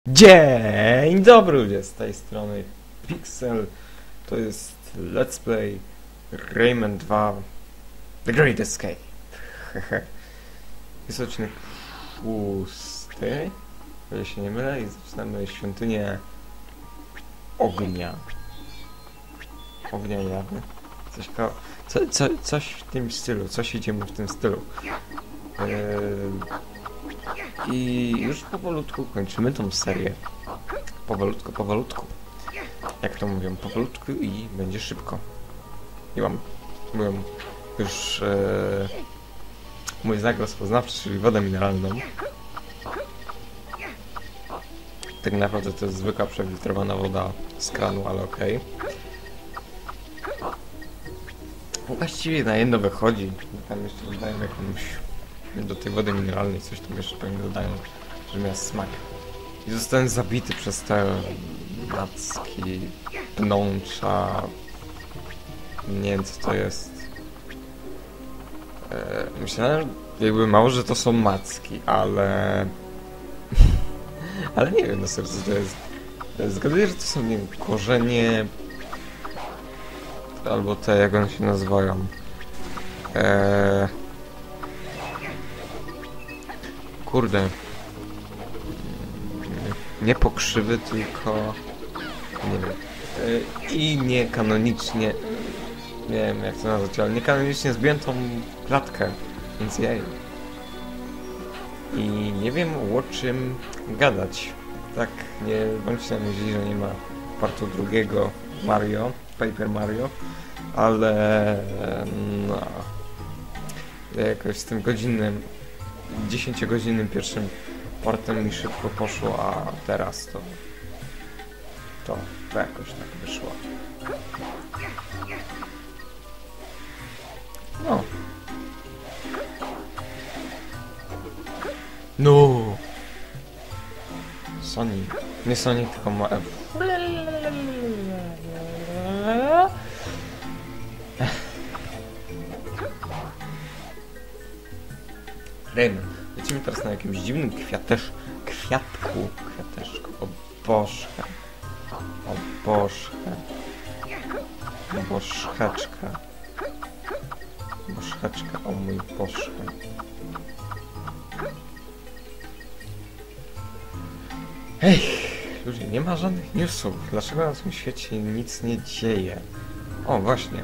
Dzień dobry ludzie, z tej strony Pixel. To jest Let's Play Rayman 2 The Great Escape. Jest odcinek 6, o ile się nie mylę, i zaczynamy świątynię ognia. Ognia jawy. Coś w tym stylu, coś idzie mu w tym stylu. I już powolutku kończymy tą serię. Powolutku. Jak to mówią, powolutku i będzie szybko. I byłem już mój znak rozpoznawczy, czyli wodę mineralną. Tak naprawdę to jest zwykła przefiltrowana woda z kranu, ale okej. Właściwie na jedno wychodzi. Tam jeszcze dodają jakąś... Do tej wody mineralnej coś tam jeszcze pewnie dodają, żeby miał smak. I zostałem zabity przez te macki, pnącza. Nie wiem co to jest. Myślałem jakby mało, że to są macki, ale... ale nie wiem na sercu co to jest. Zgaduję, że to są, nie wiem, korzenie... albo te, jak one się nazywają. Kurde. Nie pokrzywy, tylko... nie wiem. I niekanonicznie... nie wiem jak to nazwać, ale niekanonicznie zbiłem tą klatkę. Więc jej. I nie wiem o czym gadać. Tak, nie bądźcie na myśli, że nie ma partu drugiego Mario, Paper Mario, ale... no... jakoś z tym godzinnym 10-godzinnym pierwszym partem mi szybko poszło, a teraz to jakoś tak wyszło. No. Sonic. Nie Sonic, tylko ma... Rayman. Lecimy teraz na jakimś dziwnym kwiateczku. O bożkę. Bożeczka, o mój bożkę. Ej, ludzie, nie ma żadnych newsów. Dlaczego na tym świecie nic nie dzieje? O, właśnie.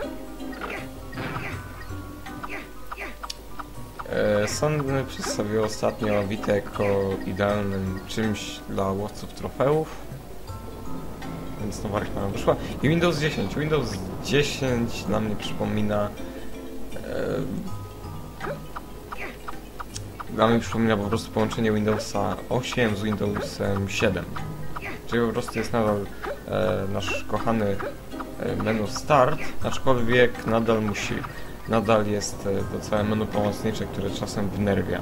Sony przedstawił ostatnio Vita jako idealnym czymś dla łowców trofeów. Więc nowa reklama wyszła. I Windows 10. Windows 10 dla mnie przypomina... dla mnie przypomina po prostu połączenie Windowsa 8 z Windowsem 7. Czyli po prostu jest nadal nasz kochany menu Start, aczkolwiek nadal jest to całe menu pomocnicze, które czasem wnerwia.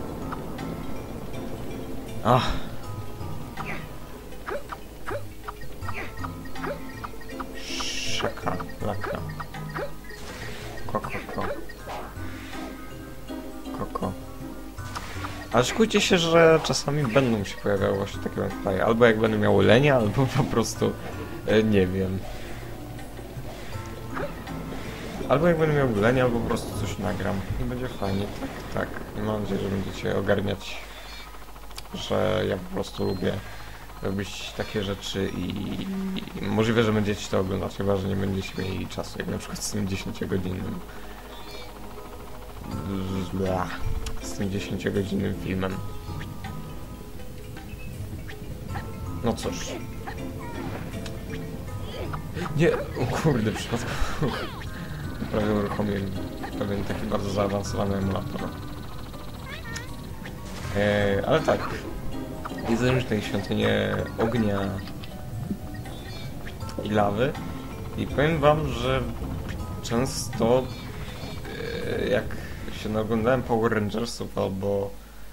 Szaka, laka. Koko. Ale szykujcie się, że czasami będą się pojawiały właśnie takie gameplaye. Albo jak będę miał lenia, albo po prostu nie wiem. Albo jak będę miał lenia, albo po prostu coś nagram. I będzie fajnie, tak. I mam nadzieję, że będziecie ogarniać, że ja po prostu lubię robić takie rzeczy i możliwe, że będziecie to oglądać, chyba że nie będziecie mieli czasu, jak na przykład z tym 10-godzinnym z tym 10-godzinnym filmem. No cóż. Nie, o kurde, przypadku. Prawie uruchomiłem pewien taki bardzo zaawansowany emulator. Ale tak. Widzę już tej świątynię ognia i lawy i powiem wam, że często jak się naoglądałem Power Rangersów albo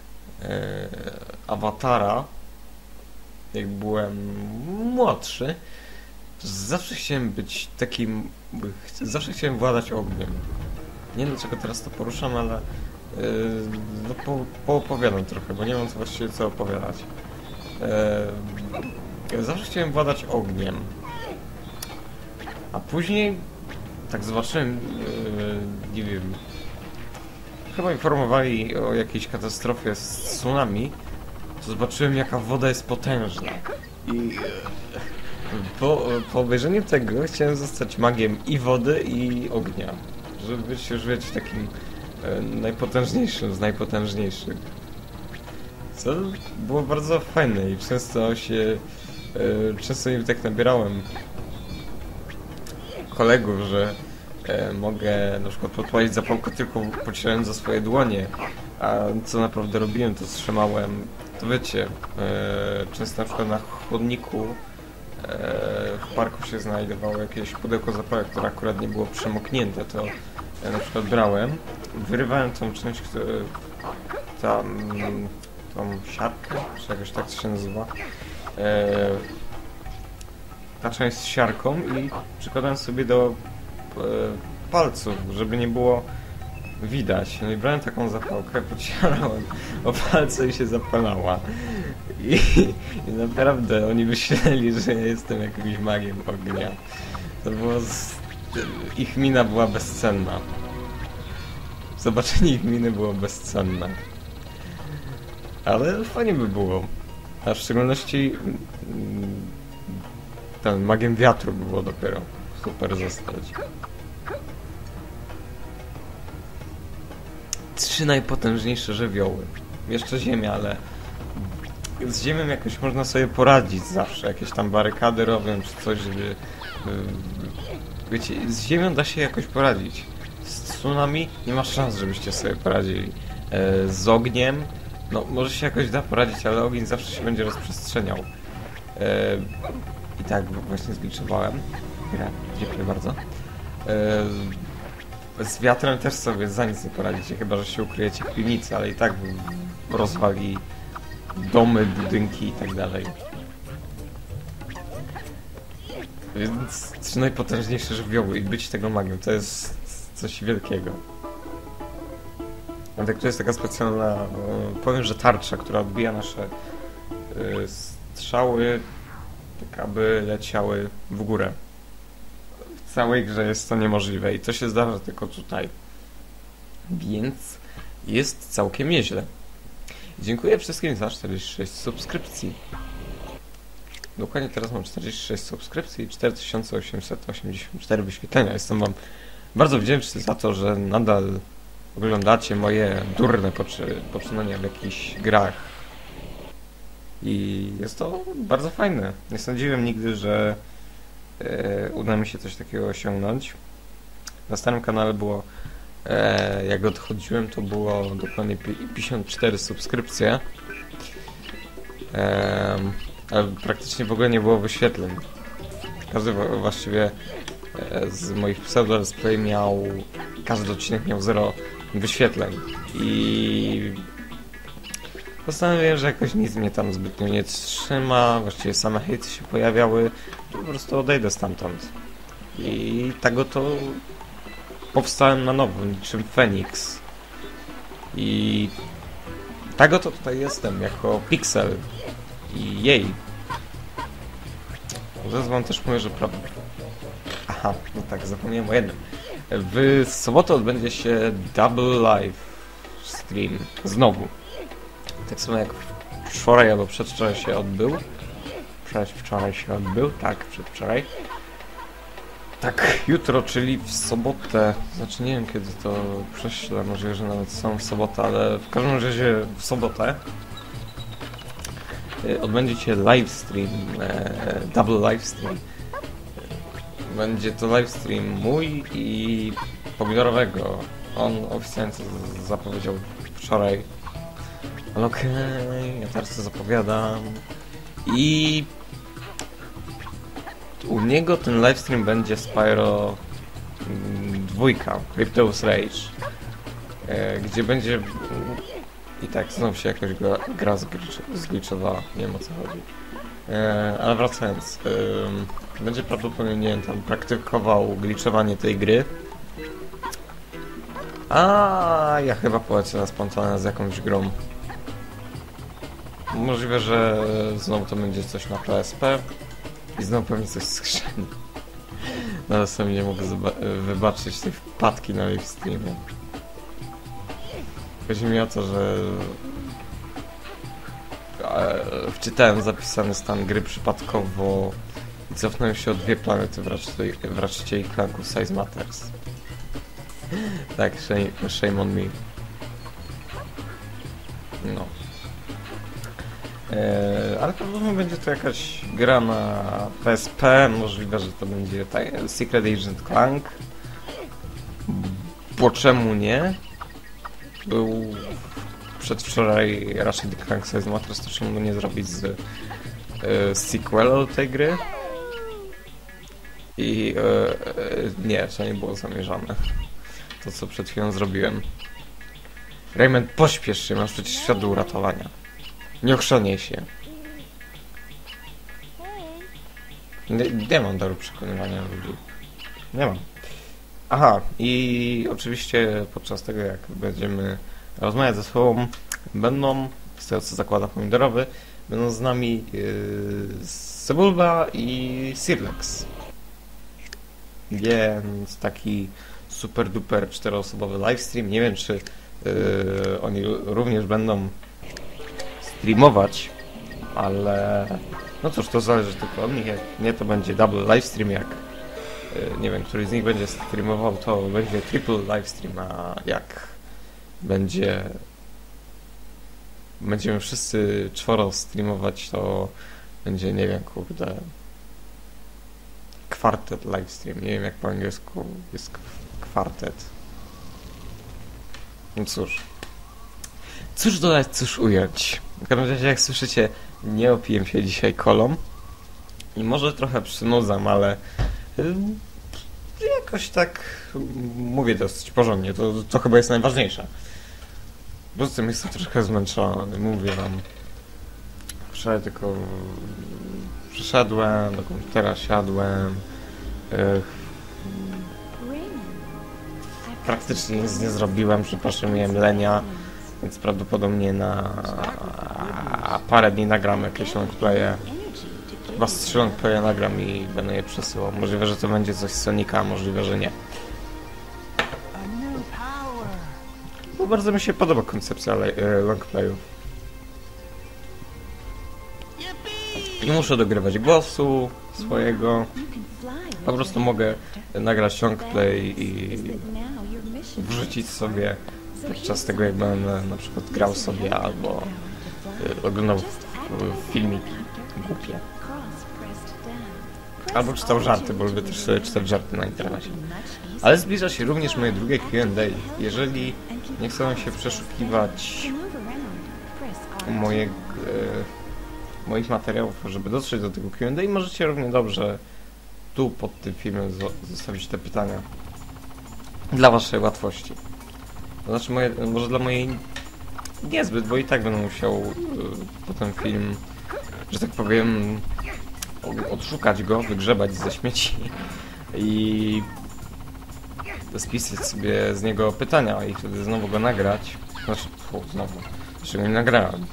Awatara, jak byłem młodszy, to zawsze chciałem być takim... zawsze chciałem władać ogniem. Nie wiem dlaczego teraz to poruszam, ale no poopowiadam trochę, bo nie mam właściwie co opowiadać. zawsze chciałem władać ogniem. A później tak zobaczyłem, nie wiem, chyba informowali o jakiejś katastrofie z tsunami, to zobaczyłem jaka woda jest potężna. I po obejrzeniu tego chciałem zostać magiem i wody, i ognia. Żeby być już, wiecie, takim najpotężniejszym z najpotężniejszych. Co było bardzo fajne i często im tak nabierałem kolegów, że mogę na przykład podpalić zapałkę tylko pocierając za swoje dłonie, a co naprawdę robiłem, to strzemałem, to wiecie, często na przykład na chodniku w parku się znajdowało jakieś pudełko zapałek, które akurat nie było przemoknięte, to na przykład brałem, wyrywałem tą część, tą siarkę, czy jakoś tak to się nazywa, ta część z siarką i przykładałem sobie do palców, żeby nie było widać. No i brałem taką zapałkę, pocierałem o palce i się zapalała. I naprawdę oni myśleli, że ja jestem jakimś magiem ognia. To było... Ich mina była bezcenna. Zobaczenie ich miny było bezcenne. Ale fajnie by było. A w szczególności ten magiem wiatru by było dopiero super zostać. 3 najpotężniejsze żywioły. Jeszcze ziemia, ale z ziemią jakoś można sobie poradzić zawsze. Jakieś tam barykady robią czy coś, żeby... Wiecie, z ziemią da się jakoś poradzić. Z tsunami nie ma szans, żebyście sobie poradzili. Z ogniem, no może się jakoś da poradzić, ale ogień zawsze się będzie rozprzestrzeniał. I tak właśnie zgliczowałem. Dziękuję bardzo. Z wiatrem też sobie za nic nie poradzicie, chyba że się ukryjecie w piwnicy, ale i tak rozwali domy, budynki i tak dalej. Więc 3 najpotężniejsze żywioły i być tego magiem to jest coś wielkiego. A tak to jest taka specjalna, powiem, że tarcza, która odbija nasze strzały, tak aby leciały w górę. W całej grze jest to niemożliwe i to się zdarza tylko tutaj. Więc jest całkiem nieźle. Dziękuję wszystkim za 46 subskrypcji. Dokładnie teraz mam 46 subskrypcji i 4884 wyświetlenia. Jestem wam bardzo wdzięczny za to, że nadal oglądacie moje durne poczynania w jakichś grach. I jest to bardzo fajne. Nie sądziłem nigdy, że uda mi się coś takiego osiągnąć. Na starym kanale było, jak odchodziłem, to było dokładnie 54 subskrypcje. Ale praktycznie w ogóle nie było wyświetleń. Każdy właściwie z moich pseudo-let's play każdy odcinek miał 0 wyświetleń. I postanowiłem, że jakoś nic mnie tam zbytnio nie trzyma, właściwie same hejty się pojawiały, to po prostu odejdę stamtąd. I tak oto powstałem na nowo, niczym Feniks. I tak oto tutaj jestem, jako Pixel. I jej. Zaraz wam też mówię, że prawda. Aha, no tak, zapomniałem o jednym. W sobotę odbędzie się Double Live Stream. Znowu. Tak samo jak wczoraj albo przedwczoraj się odbył. Przedwczoraj się odbył, tak, przedwczoraj. Tak, jutro, czyli w sobotę. Znaczy nie wiem kiedy to prześlę, możliwe, że nawet są w sobotę, ale w każdym razie w sobotę odbędzie się livestream, double livestream. Będzie to livestream mój i Pomidorowego. On oficjalnie to zapowiedział wczoraj. Ale okej, ja teraz to zapowiadam. I u niego ten livestream będzie Spyro 2, Crypto's Rage, gdzie będzie... I tak, znowu się jakoś gra zgliczowała, nie wiem o co chodzi. Ale wracając, będzie prawdopodobnie, nie wiem, tam praktykował gliczowanie tej gry. A ja chyba polecę na spontane z jakąś grą. Możliwe, że znowu to będzie coś na PSP i znowu pewnie coś skrzeni. Nawet sobie nie mogę wybaczyć tej wpadki na live streamie. Chodzi mi o to, że wczytałem zapisany stan gry przypadkowo i cofnąłem się o 2 planety w Ratchetie i Clanku Size Matters. Tak, shame on me. No. Ale prawdopodobnie będzie to jakaś gra na PSP, możliwe, że to będzie Secret Agent Clank. Bo czemu nie? Był przedwczoraj Ratchet & Clank Size Matters, to czemu nie zrobić z sequela do tej gry? I nie, to nie było zamierzone. To, co przed chwilą zrobiłem. Raymond, pośpiesz się, masz przecież świat do uratowania. Nie ochrzaniej się. Nie mam daru przekonywania ludzi. Nie mam. Aha, i oczywiście podczas tego, jak będziemy rozmawiać ze sobą, będą, z tego co zakłada Pomidorowy, będą z nami Sebulba i Sirlex. Więc taki super duper 4-osobowy livestream. Nie wiem, czy oni również będą streamować, ale no cóż, to zależy tylko od nich. Jak nie, to będzie double livestream, jak nie wiem, który z nich będzie streamował, to będzie triple livestream, a jak będziemy wszyscy 4 streamować, to będzie, nie wiem, kurde, kwartet livestream. Nie wiem, jak po angielsku jest kwartet. No cóż. Cóż dodać, cóż ująć. W każdym razie, jak słyszycie, nie opiłem się dzisiaj kolą. I może trochę przynudzam, ale jakoś tak mówię dosyć porządnie. To chyba jest najważniejsze. Poza tym jestem trochę zmęczony, mówię wam. Wczoraj tylko przyszedłem, do komputera siadłem. Praktycznie nic nie zrobiłem, przepraszam, miałem lenia, więc prawdopodobnie na parę dni nagram jakieś longplaye. Chyba z 3 longplaye nagram i będę je przesyłał. Możliwe, że to będzie coś z Sonika, możliwe, że nie. Bo bardzo mi się podoba koncepcja longplayów. Nie muszę dogrywać głosu swojego. Po prostu mogę nagrać longplay i wrzucić sobie podczas tego, jak będę na przykład grał sobie albo oglądał filmiki głupie. Albo czytał żarty, bo lubię też sobie czytać żarty na internecie. Ale zbliża się również moje drugie Q&A. Jeżeli nie chcą się przeszukiwać moich materiałów, żeby dotrzeć do tego Q&A, możecie równie dobrze tu pod tym filmem zostawić te pytania. Dla waszej łatwości. To znaczy, może dla mojej niezbyt, bo i tak będę musiał potem film, że tak powiem, odszukać go, wygrzebać ze śmieci i spisać sobie z niego pytania i wtedy znowu go nagrać. Znaczy, znowu. Jeszcze go nie nagrałem.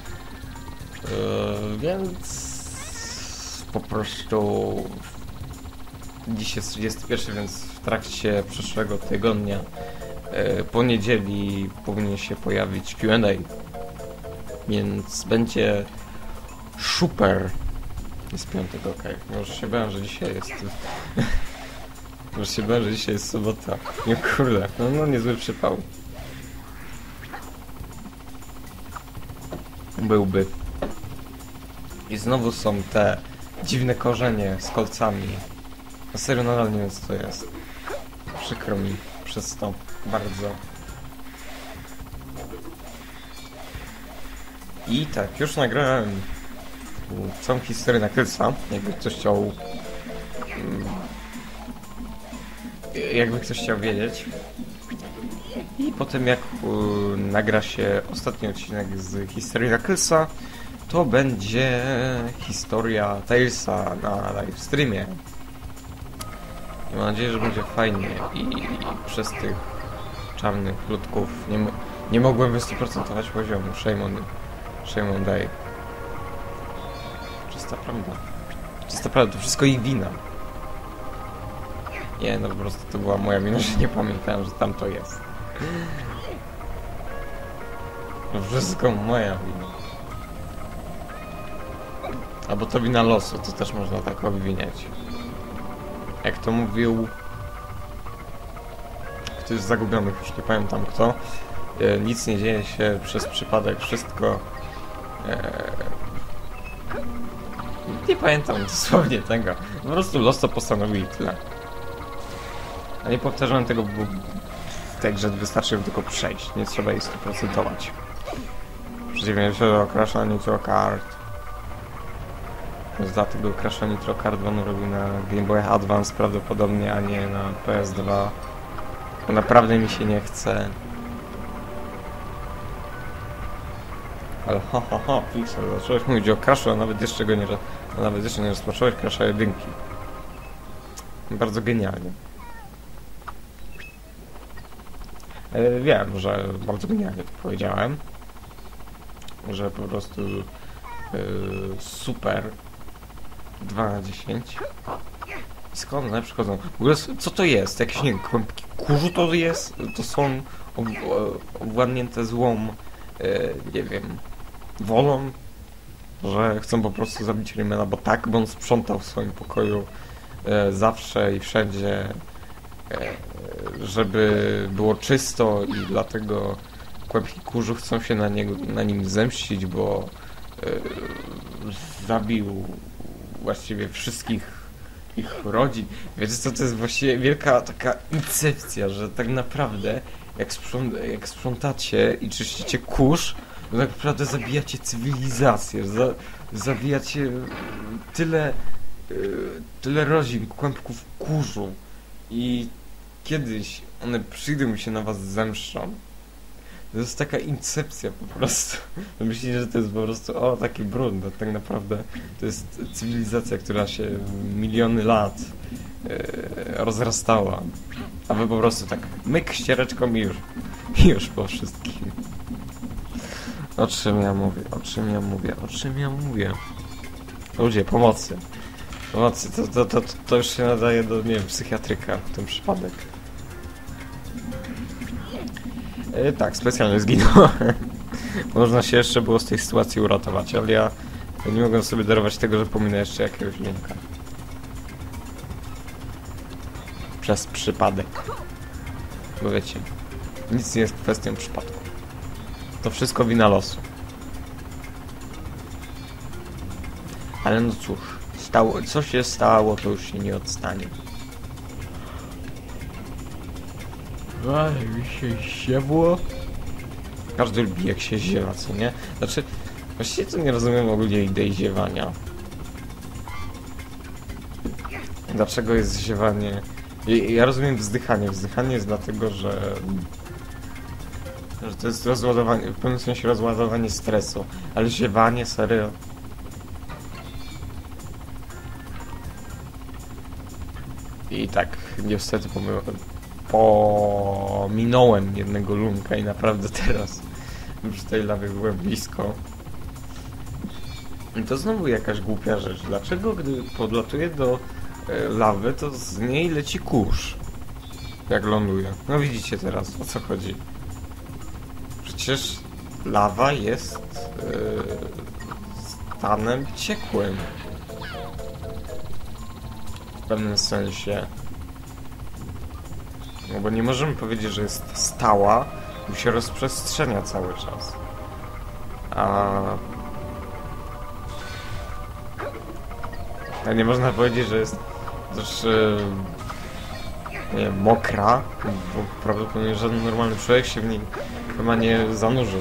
Więc po prostu dziś jest 31, więc w trakcie przyszłego tygodnia po niedzieli powinien się pojawić Q&A. Więc będzie super. Jest piątek, okej. Może się bałem, że dzisiaj jest... Może się bałem, że dzisiaj jest sobota. Nie, kurde. No niezły przypał. Byłby. I znowu są te dziwne korzenie z kolcami. Na serio nadal nie wiem, co to jest. Przykro mi przez to bardzo. I tak, już nagrałem całą historię Knucklesa, jakby ktoś chciał wiedzieć. I potem jak nagra się ostatni odcinek z historii Knucklesa, to będzie historia Tailsa na live streamie. I mam nadzieję, że będzie fajnie i przez tych czarnych ludków nie mogłem wystuprocentować poziomu. Shame on day. czysta prawda. Czysta prawda, to wszystko ich wina. Nie, no po prostu to była moja wina, że nie pamiętałem, że tam to jest. To wszystko moja wina. Albo to wina losu, to też można tak obwiniać. Jak to mówił... Ktoś z Zagubionych, już nie pamiętam kto. Nic nie dzieje się przez przypadek, wszystko... Nie pamiętam dosłownie tego. Po prostu los to postanowił i tyle. A nie powtarzałem tego, bo w tej grze wystarczy tylko przejść. Nie trzeba jej 100%. W przeciwieństwie do Crasha Nitro Kart. Dlatego Crasha Nitro Kart on robił na Game Boy Advance prawdopodobnie, a nie na PS2. Bo naprawdę mi się nie chce. Ale Pixel, zacząłeś mówić o Crashu, a nawet jeszcze go nie... Nawet jeszcze nie rozpocząłeś Crasha 1. Bardzo genialnie. Wiem, że bardzo genialnie to powiedziałem. Że po prostu super 2 na 10. I skąd one przychodzą? W ogóle co to jest? Jakieś, nie wiem, kłębki kurzu to jest? To są owładnięte złą, nie wiem, wolą, że chcą po prostu zabić Raymana, bo tak, bo on sprzątał w swoim pokoju zawsze i wszędzie, żeby było czysto i dlatego kłębki kurzu chcą się na nim zemścić, bo zabił właściwie wszystkich ich rodzin. Wiecie co, to jest właściwie wielka taka incepcja, że tak naprawdę jak sprzątacie i czyścicie kurz, to tak naprawdę zabijacie cywilizację, zabijacie tyle rodzin, kłębków kurzu i kiedyś one przyjdą i się na was zemszczą. To jest taka incepcja po prostu. Myślicie, że to jest po prostu taki brud, no, tak naprawdę to jest cywilizacja, która się miliony lat rozrastała. A wy po prostu tak myk ściereczką i już po wszystkim. O czym ja mówię? O czym ja mówię? O czym ja mówię? Ludzie, pomocy. Pomocy, to już się nadaje do, nie wiem, psychiatryka w tym przypadek. Tak, specjalnie zginąłem. Można się jeszcze było z tej sytuacji uratować, ale ja nie mogłem sobie darować tego, że pominę jeszcze jakiegoś linka. Przez przypadek. Bo wiecie, nic nie jest kwestią przypadku. To wszystko wina losu. Ale no cóż, co się stało, to już się nie odstanie. Mi się ziewło. Każdy lubi jak się ziewa, co nie? Znaczy, właściwie to nie rozumiem ogólnie idei ziewania. Dlaczego jest ziewanie? Ja rozumiem wzdychanie. Wzdychanie jest dlatego, że to jest rozładowanie, w pewnym sensie rozładowanie stresu. Ale ziewanie, serio? I tak, niestety pominąłem jednego lunka i naprawdę teraz już tej lawy byłem blisko. I to znowu jakaś głupia rzecz. Dlaczego gdy podlatuję do lawy, to z niej leci kurz? Jak ląduje. No widzicie teraz, o co chodzi. Przecież lawa jest stanem ciekłym. W pewnym sensie. No bo nie możemy powiedzieć, że jest stała, bo się rozprzestrzenia cały czas. A nie można powiedzieć, że jest też nie wiem, mokra, bo prawdopodobnie żaden normalny człowiek się w niej chyba nie zanurzył.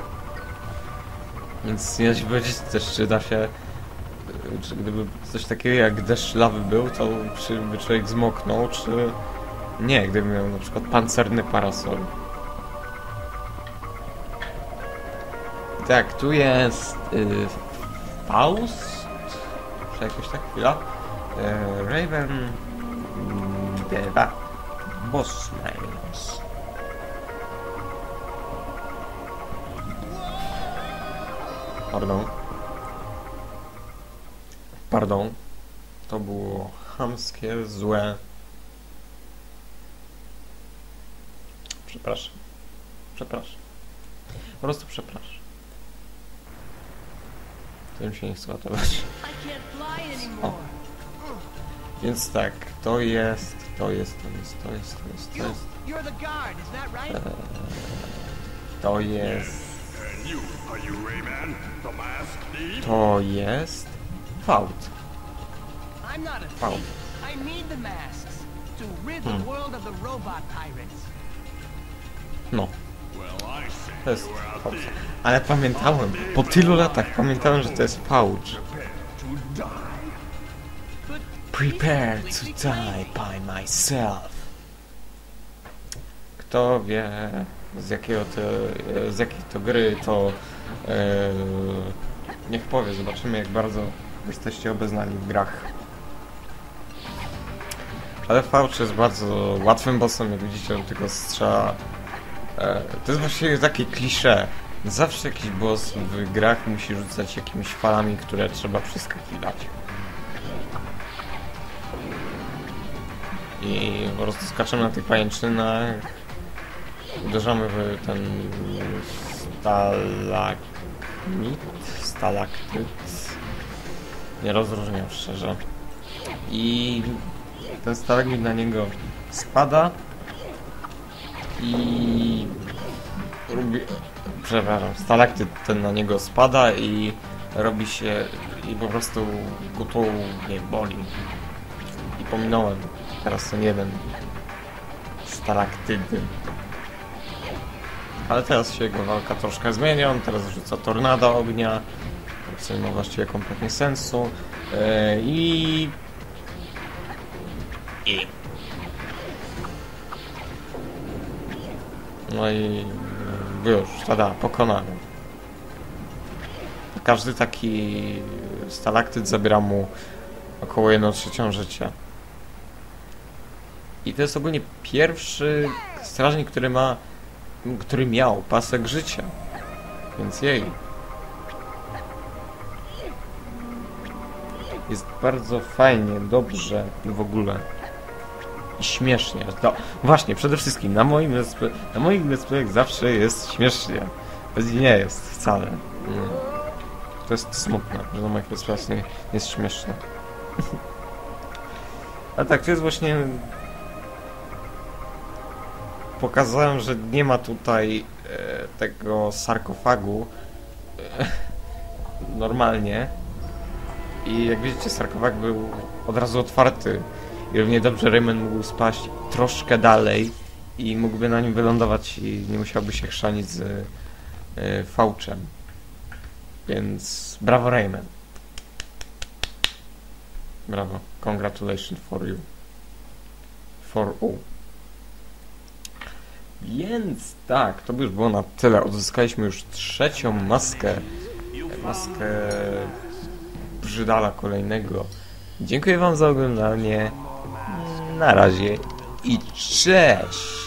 Więc nie da się powiedzieć też, czy da się, czy gdyby coś takiego jak deszcz lawy był, to czy by człowiek zmoknął, czy nie, gdyby miał na przykład pancerny parasol. Tak, tu jest Faust, czy jakoś tak, chwila. Raven Deva Bosmails. Pardon. Pardon. To było chamskie, złe. Przepraszam. Przepraszam. Po prostu przepraszam. Tym się nie chce ratować. O. Więc tak, to jest. To jest. To jest fałd. Fałd. No. To jest fałd. Ale pamiętałem, po tylu latach pamiętałem, że to jest fałd. Prepare to die by myself. Kto wie z jakiej to gry, to niech powie, zobaczymy jak bardzo jesteście obeznani w grach. Ale Fauch jest bardzo łatwym bossem, jak widzicie, on tylko strzela. To jest właściwie takie klisze. Zawsze jakiś boss w grach musi rzucać jakimiś falami, które trzeba przeskakiwać. I po prostu skaczemy na tych pajęczynach, uderzamy w ten stalaktyt, nie rozróżniam szczerze, i ten stalagmit na niego spada i stalaktyt ten na niego spada i robi się, i po prostu go to nie boli. I pominąłem teraz ten jeden stalaktydy. Ale teraz się jego walka troszkę zmienia, on teraz rzuca tornado ognia, co nie ma właściwie kompletnie sensu. No i już, tada, pokonany. Każdy taki stalaktyt zabiera mu około 1/3 życia. I to jest ogólnie pierwszy strażnik, który miał pasek życia. Więc jej. Jest bardzo fajnie, dobrze i w ogóle. I śmiesznie. No, właśnie, przede wszystkim na moich let's playach zawsze jest śmiesznie. Nie jest wcale. Nie. To jest smutne, że na moich let's playach nie jest śmieszne. Ale tak, to jest właśnie... Pokazałem, że nie ma tutaj tego sarkofagu normalnie. I jak widzicie, sarkofag był od razu otwarty. I równie dobrze Rayman mógł spaść troszkę dalej i mógłby na nim wylądować i nie musiałby się chrzanić z Fauchem. Więc brawo Rayman. Brawo. Congratulations for you. For all. Więc tak, to by już było na tyle. Odzyskaliśmy już trzecią maskę. Maskę Brzydala kolejnego. Dziękuję wam za oglądanie. Na razie i cześć!